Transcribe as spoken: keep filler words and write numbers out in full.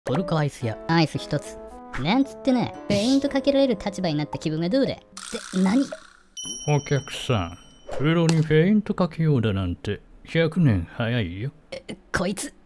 トルコアイスやアイス一つ。なんつってね、フェイントかけられる立場になった気分がどうだ。って何？ お客さん、風呂にフェイントかけようだなんてひゃくねん早いよ。 こいつ